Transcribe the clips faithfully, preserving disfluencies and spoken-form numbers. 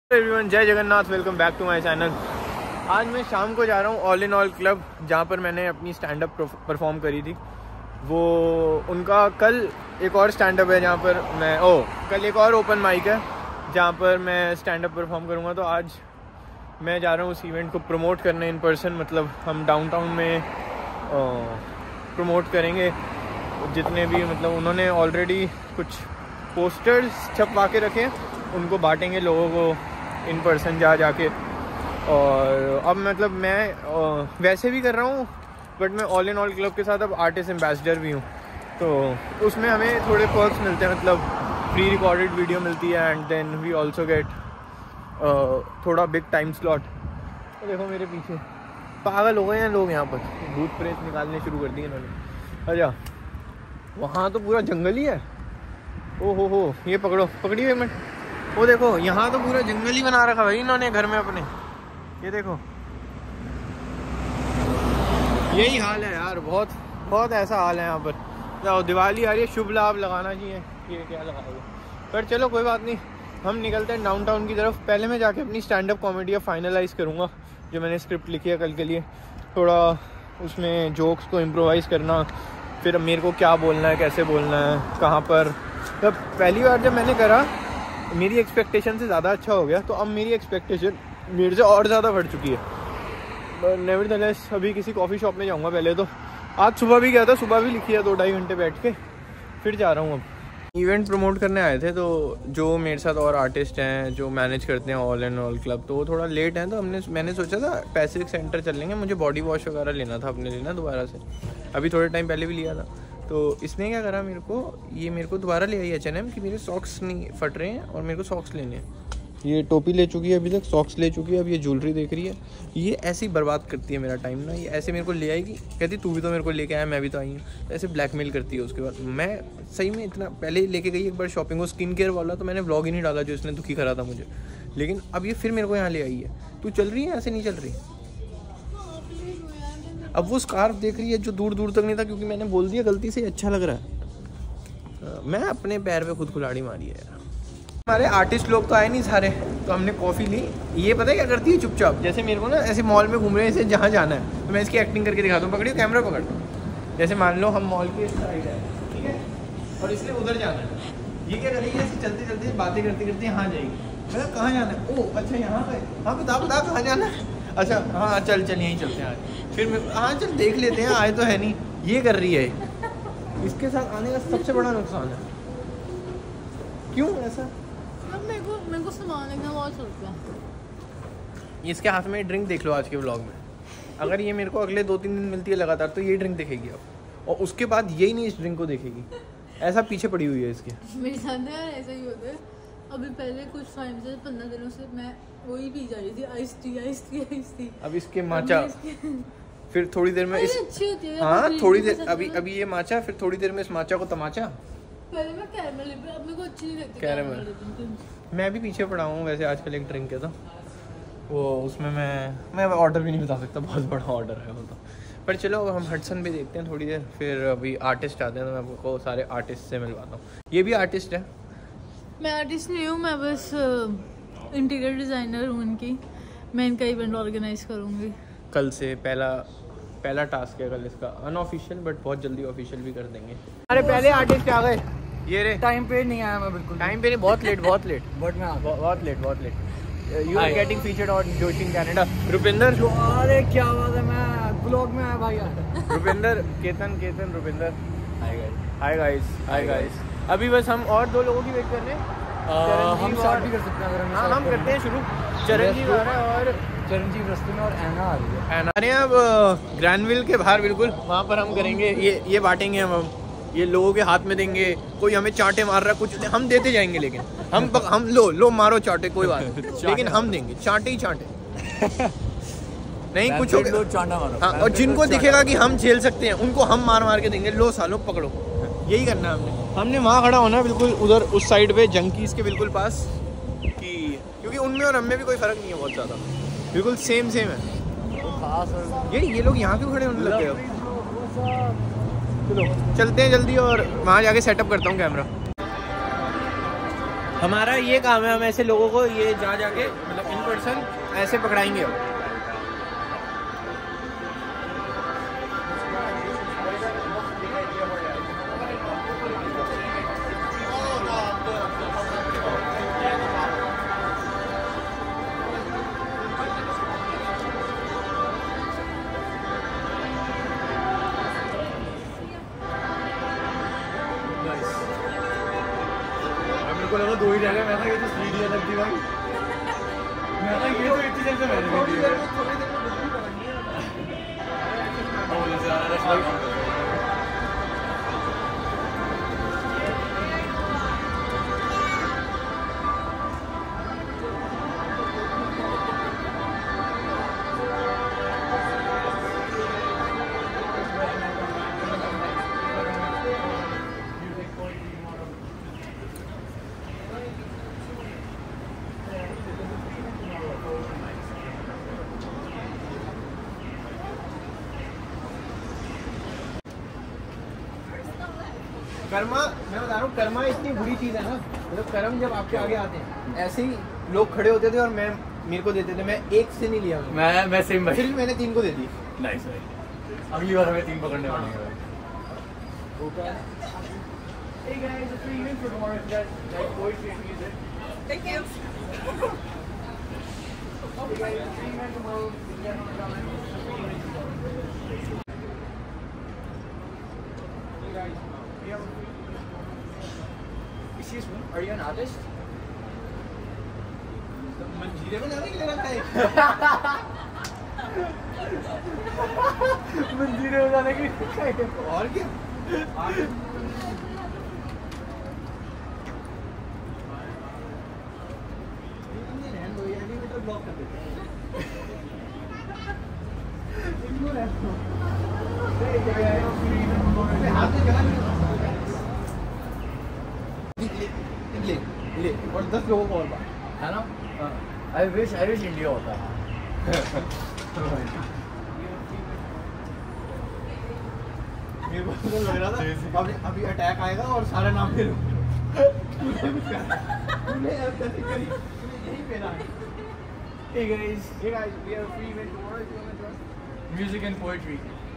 Everyone, जय Jagannath. Welcome back to my channel. आज मैं शाम को जा रहा हूँ ऑल इन ऑल क्लब, जहाँ पर मैंने अपनी स्टैंड अप परफॉर्म करी थी। वो उनका कल एक और स्टैंड अप है जहाँ पर मैं ओ कल एक और ओपन माइक है जहाँ पर मैं स्टैंड अप परफॉर्म करूँगा। तो आज मैं जा रहा हूँ उस इवेंट को प्रमोट करने इन पर्सन। मतलब हम डाउनटाउन में प्रमोट करेंगे जितने भी, मतलब उन्होंने ऑलरेडी कुछ पोस्टर्स छपवा के रखे हैं, उनको बांटेंगे लोगों को इन पर्सन जा जाके। और अब मतलब मैं वैसे भी कर रहा हूँ, बट मैं ऑल इन ऑल क्लब के साथ अब आर्टिस्ट एम्बेसडर भी हूँ। तो उसमें हमें थोड़े पर्क्स मिलते हैं, मतलब प्री रिकॉर्डेड वीडियो मिलती है and then we also get थोड़ा बिग टाइम स्लॉट। तो देखो मेरे पीछे पागल हो गए हैं लोग, यहाँ पर भूत प्रेत निकालने शुरू कर दिए इन्होंने। अच्छा, वहाँ तो पूरा जंगल ही है। ओ हो हो, ये पकड़ो पकड़िए मिनट। वो देखो, यहाँ तो पूरा जंगल ही बना रखा भाई इन्होंने घर में अपने। ये देखो, यही हाल है यार, बहुत बहुत ऐसा हाल है यहाँ पर। जाओ, दिवाली आ रही है, शुभ लाभ लगाना चाहिए। ये क्या लगाओगे, पर चलो कोई बात नहीं, हम निकलते हैं डाउनटाउन की तरफ। पहले मैं जाके अपनी स्टैंड अप कॉमेडी फाइनलाइज करूँगा, जो मैंने स्क्रिप्ट लिखी है कल के लिए। थोड़ा उसमें जोक्स को इम्प्रोवाइज करना, फिर मेरे को क्या बोलना है, कैसे बोलना है, कहाँ पर। जब पहली बार जब मैंने करा, मेरी एक्सपेक्टेशन से ज़्यादा अच्छा हो गया। तो अब मेरी एक्सपेक्टेशन मेरे से और ज़्यादा बढ़ चुकी है। नेवरदलेस अभी किसी कॉफ़ी शॉप में जाऊँगा पहले तो। आज सुबह भी गया था, सुबह भी लिखी है दो ढाई घंटे बैठ के, फिर जा रहा हूँ। अब इवेंट प्रमोट करने आए थे, तो जो मेरे साथ और आर्टिस्ट हैं जो मैनेज करते हैं ऑल एंड ऑल क्लब, तो वो थोड़ा लेट हैं। तो हमने मैंने सोचा था पैसिफिक सेंटर चल लेंगे। मुझे बॉडी वॉश वगैरह लेना था अपने लिए ना, दोबारा से। अभी थोड़े टाइम पहले भी लिया था। तो इसने क्या करा, मेरे को ये मेरे को दोबारा ले आई एच एन एम कि मेरे सॉक्स नहीं फट रहे हैं और मेरे को सॉक्स लेने हैं। ये टोपी ले चुकी है अभी तक, सॉक्स ले चुकी है, अब ये ज्वेलरी देख रही है। ये ऐसे ही बर्बाद करती है मेरा टाइम ना। ये ऐसे मेरे को ले आएगी, कहती तू भी तो मेरे को लेके आया, मैं भी तो आई हूँ। ऐसे ब्लैकमेल करती है। उसके बाद मैं सही में इतना पहले लेके गई एक बार शॉपिंग, वो स्किन केयर वाला, तो मैंने व्लॉग ही नहीं डाला जो इसने दुखी करा था मुझे। लेकिन अब ये फिर मेरे को यहाँ ले आई है। तू चल रही है, ऐसे नहीं चल रही। अब वो स्कार्फ देख रही है जो दूर दूर तक नहीं था, क्योंकि मैंने बोल दिया गलती से, अच्छा लग रहा है। मैं अपने पैर पे खुद कुल्हाड़ी मारी है यार। हमारे आर्टिस्ट लोग तो आए नहीं सारे, तो हमने कॉफ़ी ली। ये पता है क्या करती है, चुपचाप जैसे मेरे को ना ऐसे मॉल में घूम रहे हैं, इसे जहाँ जाना है तो मैं इसकी एक्टिंग करके दिखाता हूँ। पकड़ियो, कैमरा पकड़। जैसे मान लो हम मॉल के साइड है, ठीक है, और इसलिए उधर जाना है। ये क्या करेगी, ऐसे चलते चलते बातें करते करते यहाँ जाएगी। मतलब कहाँ जाना है? ओ अच्छा, यहाँ पे। हाँ बता बता कहाँ जाना है। अच्छा हाँ चल चल यहीं चलते हैं आज। फिर मैं हाँ चल देख लेते हैं, आए तो है नहीं। ये कर रही है। इसके साथ आने का सबसे बड़ा नुकसान है। क्यों ऐसा? मेरे को मेरे को सामान लेना बहुत चलता है। इसके हाथ में ड्रिंक देख लो आज के व्लॉग में। अगर ये मेरे को अगले दो तीन दिन मिलती है लगातार, तो ये ड्रिंक देखेगी अब, और उसके बाद यही नहीं इस ड्रिंक को देखेगी। ऐसा पीछे पड़ी हुई है इसके। मेरे साथ यार ऐसा ही होता है। अभी पहले कुछ टाइम से, पंद्रह दिनों से मैं वही पी जा रही थी, ice tea ice tea ice tea. अब इसके माचा, फिर थोड़ी देर में इस अच्छी होती है। हाँ थोड़ी देर, अभी अभी ये माचा, फिर थोड़ी देर में इस माचा को तमाचा। पहले मैं कैरमल लिप, अब मेरे को अच्छी नहीं लगती कैरमल। मैं भी पीछे पड़ा हूँ वैसे आजकल एक ड्रिंक है, तो वो उसमें मैं मैं ऑर्डर भी नहीं बता सकता, बहुत बड़ा ऑर्डर है वो तो। पर चलो हम हडसन भी देखते हैं थोड़ी देर, फिर अभी आर्टिस्ट आते हैं तो मैं आपको सारे आर्टिस्ट से मिलवाता हूँ। ये भी आर्टिस्ट है। मैं आर्टिस्ट नहीं हूँ, मैं बस इंटीरियर डिज़ाइनर हूँ उनकी। मैं इनका इवेंट ऑर्गेनाइज करूँगी। कल से पहला पहला टास्क है कल इसका, अनऑफिशियल, बट बहुत जल्दी ऑफिशियल भी कर देंगे। अरे पहले आर्टिस्ट आ गए। ये रे, टाइम पे नहीं आया मैं, बिल्कुल टाइम पे नहीं, बहुत लेट बहुत लेट बट मैं आ गया। बहुत लेट बहुत late. You are getting featured on Joshi in Canada. Rupinder, अरे क्या बात है, मैं ब्लॉग में आया भाई यार। Rupinder, Ketan Ketan Rupinder. Hi guys hi guys hi guys. अभी बस हम और दो लोगों की वेट कर रहे हैं। हम स्टार्ट भी कर सकते हैं अगर हम। हाँ हम करते हैं शुरू। चरणजीव आ रहा है और चरणजीव रस्ते में, और ऐना आ रही है। ऐना अरे अब ग्रैंडविल के बाहर बिल्कुल वहाँ पर हम करेंगे। ये ये बांटेंगे हम हम ये लोगों के हाथ में देंगे। कोई हमें चाटे मार रहा है, कुछ हम देते जाएंगे, लेकिन हम हम लो लो मारो चाटे, कोई बात नहीं, लेकिन हम देंगे चाटे ही चाटे। नहीं कुछ हो गया चांटा मारो। हाँ, और जिनको दिखेगा कि हम झेल सकते हैं उनको हम मार मार के देंगे। लो सालो पकड़ो, यही करना है हमने। हमने वहाँ खड़ा होना बिल्कुल उधर उस साइड पे, जंकीज के बिल्कुल पास, कि क्योंकि उनमें और हमें भी कोई फर्क नहीं है बहुत ज़्यादा, बिल्कुल सेम सेम है। ये ये लोग यहाँ क्यों खड़े होने लग गए अब? चलो चलते हैं जल्दी, और वहाँ जाके सेटअप करता हूँ कैमरा। हमारा ये काम है, हम ऐसे लोगों को ये जा जाके मतलब इन पर्सन ऐसे पकड़ाएंगे हम। मेरे को लगा दो ही रह गए, मैं था ये तो सीढ़ी अलग थी भाई, मैं था ये तो इतनी जल्दी मैंने थोड़ी देर में थोड़ी देर में बुद्धि पकड़नी है। और जैसे आ रहा है कर्मा, मैं बता रहा हूँ कर्मा इतनी बुरी चीज़ है ना, मतलब कर्म जब आपके आगे आते हैं ऐसे ही लोग खड़े होते थे और मैं मेरे को देते थे, मैं एक से नहीं लिया, मैं मैं सेम भाई, फिर भी मैंने तीन को दे दी। नाइस भाई, अगली बार हमें तीन पकड़ने पड़ेंगे भाई। Hey guys, it's free event for tomorrow if you guys like poetry and music. Thank you. Hey guys, it's free event tomorrow if you guys want to come and it's a free event tomorrow. Hey guys, we have a free... Excuse me, are you an artist? मंजीरे बनाने के लिए रखा है। मंजीरे बनाने के लिए और क्या? ब्लॉक कर देते हैं। ले ले और दस लोगों को और बात है ना। I wish I wish India होता है। मेरे को तो लग रहा था अभी अभी अटैक आएगा और सारा नाम ले लो। यही पेरा है। Hey guys, Hey guys, we have a free event tomorrow if you want to join. music and poetry.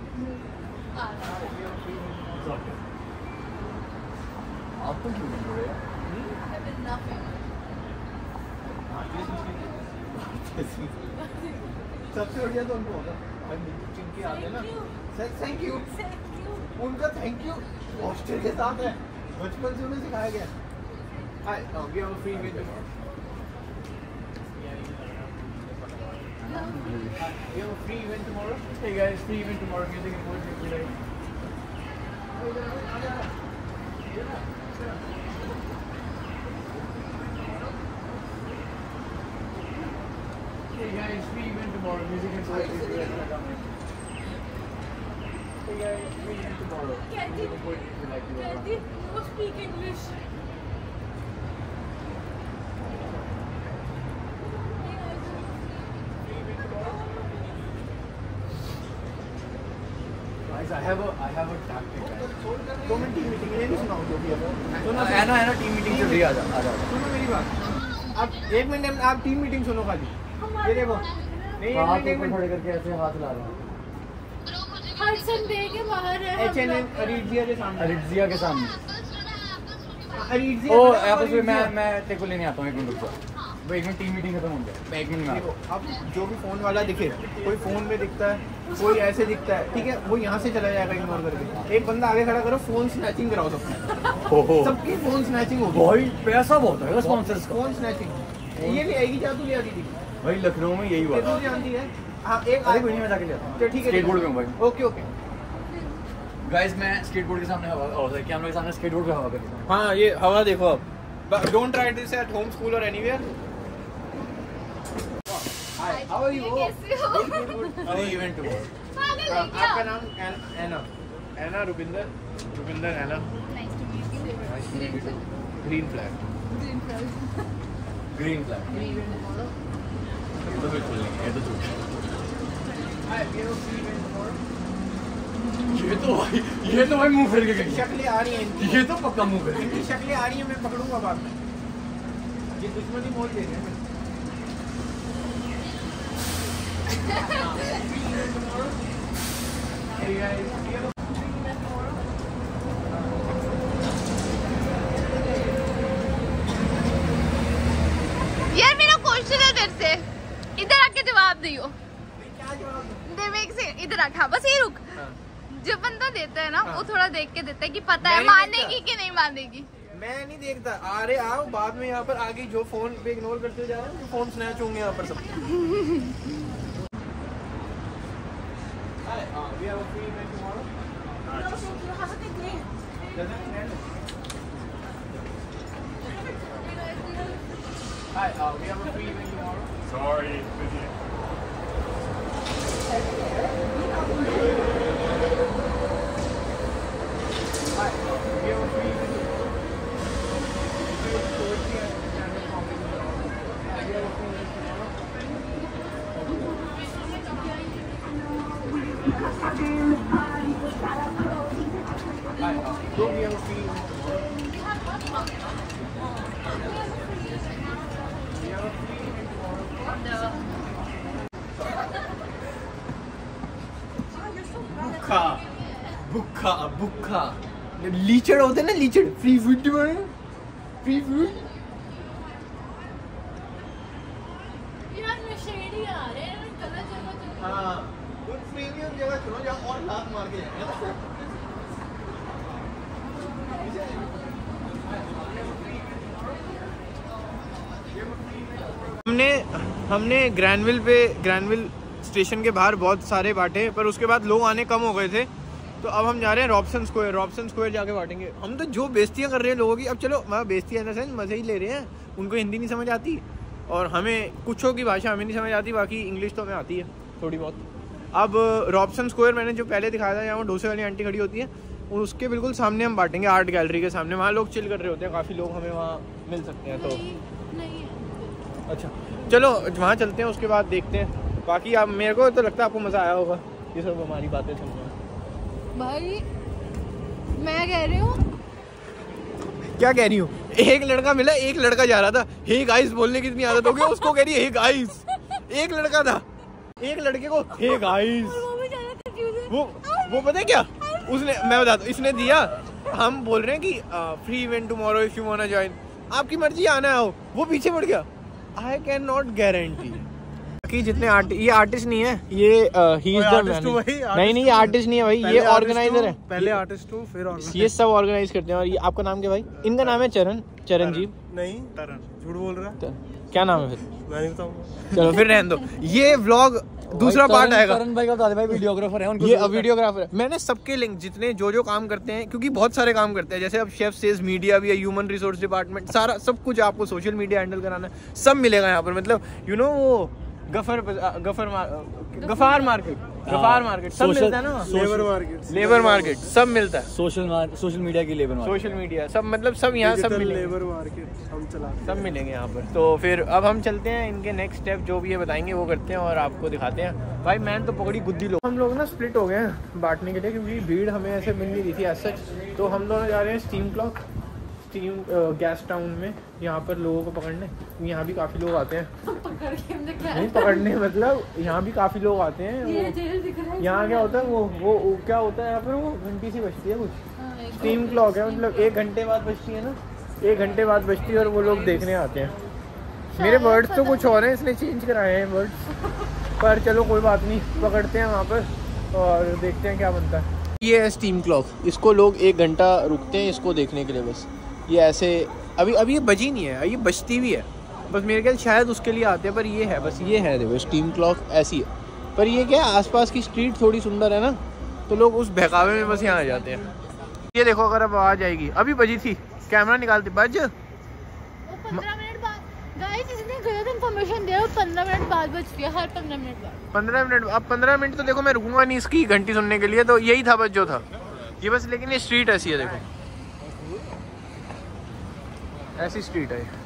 आपको क्यों नहीं हो रहा? सबसे बढ़िया तो उनको होगा चिंकी आते हैं ना, थैंक यू, उनका थैंक यू हॉस्टल के साथ है, बचपन से उन्हें सिखाया गया। Hi, we have a free event tomorrow. We have a free event tomorrow. Hey guys, free event tomorrow. Music and poetry today. Hey guys, free event tomorrow. Music and poetry today. Hey guys, free event tomorrow. Music and poetry if you like to go around. No speak English. Guys, I have a I have a tactic. दो minute team meeting ये नहीं सुनाओ जो भी है। सुनो है ना है ना टीम मीटिंग चल रही है, आ जा आ जा। सुनो मेरी बात, आप एक मिनट आप टीम मीटिंग सुनो खाली। ये देखो, नहीं हाथ एक ऊपर मिनट खड़े करके ऐसे हाथ ला रहे हैं। हडसन बे के बाहर है। एच एन एम अरीजिया के सामने। अरिजिया के सामने। अरीजिया ओ आपस में मैं मैं तेरे को लेने आता हूँ, एक मिनट रुक जा। वो एक मिनट टीम मीटिंग खत्म हो गया, मैं एक मिनट में आता हूँ। अब जो भी फोन वाला दिखे, कोई फोन में दिखता है, कोई ऐसे दिखता है, ठीक है, वो यहाँ से चला जाएगा इग्नोर करके। एक बंदा आगे खड़ा करो, फोन स्नैचिंग कराओ सबकी, सबकी फोन स्नैचिंग होगी। भाई पैसा बहुत है स्पॉन्सर्स का। फोन स्नैचिंग ये भी आएगी, क्या तू ले आती थी? भाई लखनऊ में यही हुआ तू जानती है। हाँ एक अरे कोई नहीं, मैं जाके ले आता हूँ। तो ठीक है, स्केटबोर्ड पे हूँ भाई। Okay okay. गाइस मैं स्केटबोर्ड के सामने हवा और कैमरे के सामने स्केटबोर्ड पे हवा कर रहा हूँ। हाँ ये हवा देखो अब। Don't try this at home, school और एनीवेयर। Hi, how are you? कैसे हो? फ्री इवेंट हुआ। आपका नाम Anna, Anna Rupinder, Rupinder Anna. Green flag, green flag. तो बिल्कुल नहीं, ये तो झूठ है। ये तो भाई ये तो भाई मुंह फेर के गई। शक्लें आ रही हैं इनकी, ये तो पक्का मुंह फेर के इनकी गई। शक्लें आ रही हैं, मैं पकड़ूंगा बाद में। ये दुश्मनी मोल ले रहे हैं। यार मेरा क्वेश्चन है तेरे से, इधर आके जवाब दियो। देख से इधर आके, हाँ बस ये रुक। जो बंदा देता है ना हाँ। वो थोड़ा देख के देता है कि पता है मानेगी कि नहीं मानेगी। मैं नहीं देखता, आ रहे आओ बाद में यहाँ पर आगे जो फोन पे इग्नोर करते जा रहे हैं, फोन स्नैच होंगे यहाँ पर सब। Hi, uh, we have a free event tomorrow. Sorry, busy. Hi, uh, we have a free event tomorrow. Hi, uh, so we have a free event tomorrow. भुक्खा भुक्खा भुक्खा लीचड़ होते ना, लीचड़ फ्री फूड फ्री फूड। हाँ कुछ premium जगह चुनो जहाँ और लात मार के जाएंगे। हमने हमने ग्रैनविल पे ग्रैनविल स्टेशन के बाहर बहुत सारे बांटे, पर उसके बाद लोग आने कम हो गए थे, तो अब हम जा रहे हैं रॉबसन स्क्वायर। रॉबसन स्क्वायर जाके बांटेंगे। हम तो जो बेइज्जतियाँ कर रहे हैं लोगों की, अब चलो मैं बेइज्जतियाँ इन द सेंस मज़े ही ले रहे हैं। उनको हिंदी नहीं समझ आती और हमें कुछों की भाषा हमें नहीं समझ आती, बाकी इंग्लिश तो हमें आती है थोड़ी बहुत। अब रॉबसन स्क्वायर मैंने जो पहले दिखाया था, यहाँ डोसे वाली आंटी खड़ी होती है, उसके बिल्कुल सामने हम बांटेंगे, आर्ट गैलरी के सामने। वहाँ लोग चिल कर रहे होते हैं, काफ़ी लोग हमें वहाँ मिल सकते हैं। तो अच्छा चलो वहाँ चलते हैं, उसके बाद देखते हैं। बाकी आप, मेरे को तो लगता है आपको मज़ा आया होगा ये सब हमारी बातें सुनने में। भाई मैं कह रही हूँ, क्या कह रही हूँ? एक लड़का मिला, एक लड़का जा रहा था, हे गाइस बोलने की इतनी आदत हो गई उसको, कह रही है हे गाइस। एक लड़का था, एक लड़के को हे गाइस, वो वो पता है क्या उसने, मैं बताता हूँ, इसने दिया, हम बोल रहे हैं कि free event tomorrow if you wanna join, आपकी मर्जी आना आओ, वो पीछे बढ़ गया। आई कैन नॉट गारंटी कि जितने आर्ट, ये आर्टिस्ट नहीं है, ये ही इज द मैन। नहीं नहीं ये आर्टिस्ट नहीं है भाई, ये ऑर्गेनाइजर है। पहले आर्टिस्ट हूँ फिर ये सब ऑर्गेनाइज करते हैं। और ये आपका नाम क्या भाई? इनका नाम है चरण, चरणजीव। नहीं तरन, झूठ बोल रहा है। क्या नाम है फिर? मैं नहीं बताऊंगा। चलो फिर रहने दो, ये व्लॉग दूसरा पार्ट आएगा। करण भाई का बता दे भाई, वीडियोग्राफर है उनको। ये वीडियोग्राफर है। मैंने सबके लिंक, जितने जो जो काम करते हैं, क्योंकि बहुत सारे काम करते हैं, जैसे अब शेफ सेज मीडिया भी है, ह्यूमन रिसोर्स डिपार्टमेंट, सारा सब कुछ आपको सोशल मीडिया हैंडल कराना है, सब मिलेगा यहाँ पर। मतलब यू नो वो गफर गफर गफार मार्केट, गफार मार्केट सब मिलता है ना, लेबर मार्केट, लेबर मार्केट सब मिलता है, सोशल सोशल मीडिया की लेबर मार्केट, सोशल मीडिया सब, मतलब सब यहाँ सब मिलेंगे, लेबर मार्केट हम चलाते, सब मिलेंगे यहाँ पर। तो फिर अब हम चलते हैं, इनके नेक्स्ट स्टेप जो भी ये बताएंगे वो करते हैं और आपको दिखाते हैं। भाई मैंने तो पकड़ी गुद्दी लोग। हम लोग ना स्प्लिट हो गए हैं बांटने के लिए, क्योंकि भीड़ हमें ऐसे मिल नहीं रही थी एज सच। तो हम दोनों जा रहे हैं steam clock, steam Gastown में, यहाँ पर लोगों को पकड़ने। यहाँ भी काफ़ी लोग आते हैं, नहीं पकड़ने मतलब यहाँ भी काफ़ी लोग आते हैं। यहाँ क्या होता है, वो वो क्या होता है यहाँ पर, वो घंटी सी बजती है कुछ, स्टीम क्लॉक है, मतलब एक घंटे बाद बजती है ना, एक घंटे बाद बजती है और वो लोग देखने आते हैं। मेरे वर्ड्स तो कुछ और हैं, इसने चेंज कराए हैं वर्ड्स, पर चलो कोई बात नहीं, पकड़ते हैं वहाँ पर और देखते हैं क्या बनता है। ये है स्टीम क्लॉक, इसको लोग एक घंटा रुकते हैं इसको देखने के लिए बस। ये ऐसे अभी अभी ये बजी नहीं है, ये बजती भी है बस, मेरे ख्याल शायद उसके लिए आते हैं, पर ये है बस, ये है देखो स्टीम क्लॉक ऐसी है। पर ये क्या है, आसपास की स्ट्रीट थोड़ी सुंदर है ना, तो लोग उस बहकावे में बस यहाँ आ जाते हैं। ये देखो अगर अब आ जाएगी, अभी बजी थी, कैमरा निकालते बज पंद्रह मिनट बाद, गाइस इसने गलत इन्फॉर्मेशन दिया, पंद्रह मिनट बाद बजती है, हर पंद्रह मिनट बाद, पंद्रह मिनट। अब पंद्रह मिनट तो देखो मैं रुकूंगा नहीं इसकी घंटी सुनने के लिए, तो यही था बस जो था ये बस। लेकिन ये स्ट्रीट ऐसी है, देखो ऐसी स्ट्रीट है।